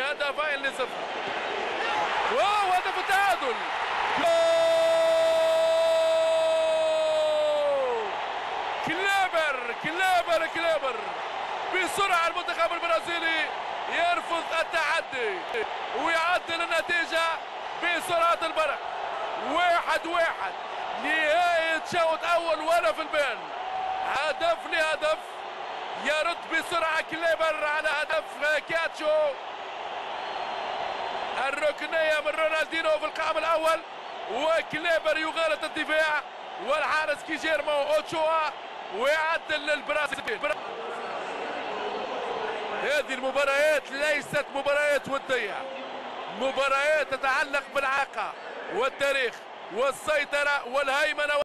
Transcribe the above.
هدفين لصفر. واو هدف التعادل. كليبر بسرعة المنتخب البرازيلي يرفض التحدي ويعدل النتيجة بسرعة البرق. 1-1 نهاية شوط أول ولا في البال. هدف لهدف يرد بسرعة كليبر على هدف كاتشو. الركنية من رونالدينو في القائم الأول وكليبر يغالط الدفاع والحارس كيجيرمو أوتشوا ويعدل للبرازيل. هذه المباريات ليست مباريات ودية، مباريات تتعلق بالعاقة والتاريخ والسيطرة والهيمنة.